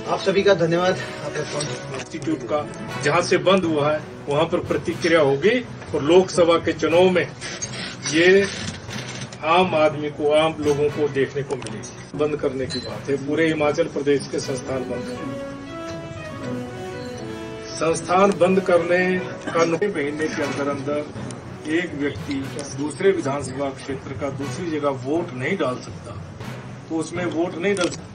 आप सभी का धन्यवाद। इंस्टीट्यूट का जहां से बंद हुआ है वहां पर प्रतिक्रिया होगी और लोकसभा के चुनाव में ये आम आदमी को, आम लोगों को देखने को मिलेगी। बंद करने की बात है, पूरे हिमाचल प्रदेश के संस्थान बंद हैं। संस्थान बंद करने का 9 महीने के अंदर एक व्यक्ति दूसरे विधानसभा क्षेत्र का दूसरी जगह वोट नहीं डाल सकता, तो उसमें वोट नहीं डाल सकता।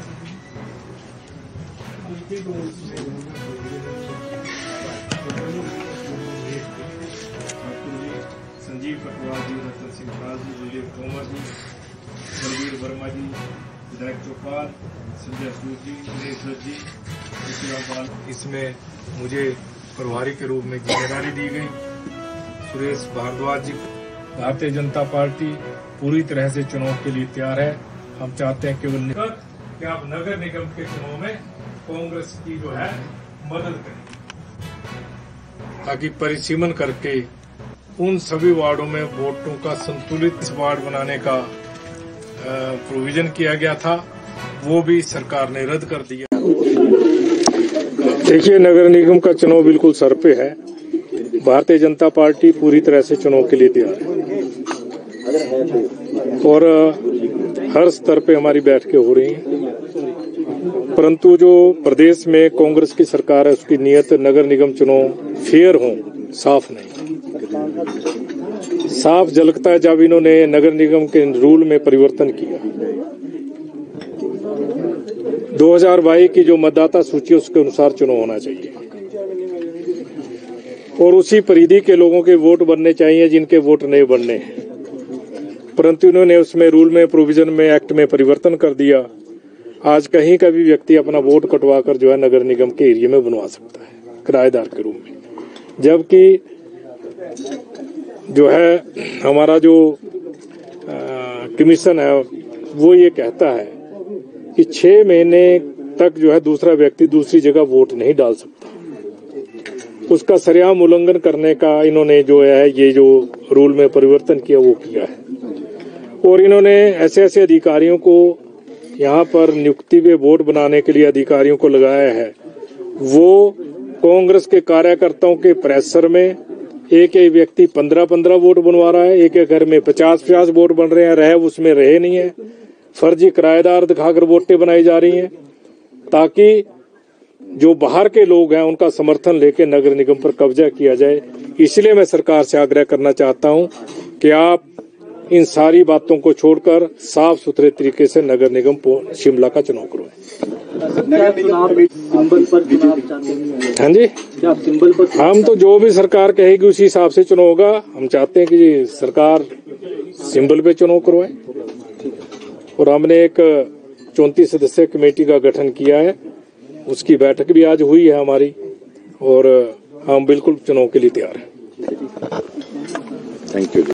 संजीव कटवाल जी, रतन सिंह राज जी, विजय तोमर जी, बलवीर वर्मा जी, विधायक चौपाल, संजय सूद जी, दिनेश दत्त जी, इसमें मुझे प्रभारी के रूप में जिम्मेदारी दी गई। सुरेश भारद्वाज जी। भारतीय जनता पार्टी पूरी तरह से चुनाव के लिए तैयार है। हम चाहते हैं कि आप नगर निगम के चुनाव में कांग्रेस की जो है मदद करें, ताकि परिसीमन करके उन सभी वार्डों में वोटों का संतुलित वार्ड बनाने का प्रोविजन किया गया था, वो भी सरकार ने रद्द कर दिया। देखिए, नगर निगम का चुनाव बिल्कुल सर पे है। भारतीय जनता पार्टी पूरी तरह से चुनाव के लिए तैयार है और हर स्तर पे हमारी बैठकें हो रही हैं। परंतु जो प्रदेश में कांग्रेस की सरकार है, उसकी नीयत नगर निगम चुनाव फेयर हो, साफ नहीं। साफ झलकता है जब इन्होंने नगर निगम के रूल में परिवर्तन किया। 2022 की जो मतदाता सूची है उसके अनुसार चुनाव होना चाहिए और उसी परिधि के लोगों के वोट बनने चाहिए जिनके वोट नहीं बनने हैं। परंतु इन्होंने उसमें रूल में, प्रोविजन में, एक्ट में परिवर्तन कर दिया। आज कहीं का भी व्यक्ति अपना वोट कटवा कर जो है नगर निगम के एरिया में बनवा सकता है किराएदार के रूप में, जबकि जो है हमारा जो कमीशन है वो ये कहता है कि 6 महीने तक जो है दूसरा व्यक्ति दूसरी जगह वोट नहीं डाल सकता। उसका सरेआम उल्लंघन करने का इन्होंने जो है ये जो रूल में परिवर्तन किया वो किया है और इन्होंने ऐसे ऐसे अधिकारियों को यहाँ पर नियुक्ति पे वोट बनाने के लिए अधिकारियों को लगाया है। वो कांग्रेस के कार्यकर्ताओं के प्रेशर में एक व्यक्ति 15-15 वोट बनवा रहा है, एक घर में 50-50 वोट बन रहे हैं, रहे उसमें रहे नहीं है। फर्जी किराएदार दिखाकर वोटें बनाई जा रही हैं ताकि जो बाहर के लोग हैं उनका समर्थन लेके नगर निगम पर कब्जा किया जाए। इसलिए मैं सरकार से आग्रह करना चाहता हूं कि आप इन सारी बातों को छोड़कर साफ सुथरे तरीके से नगर निगम शिमला का चुनाव करवाएं। हाँ जी, हम तो जो भी सरकार कहेगी उसी हिसाब से चुनाव होगा। हम चाहते हैं कि सरकार सिंबल पे चुनाव करवाए और हमने एक 34 सदस्यीय कमेटी का गठन किया है। उसकी बैठक भी आज हुई है हमारी और हम बिल्कुल चुनाव के लिए तैयार हैं। Thank you.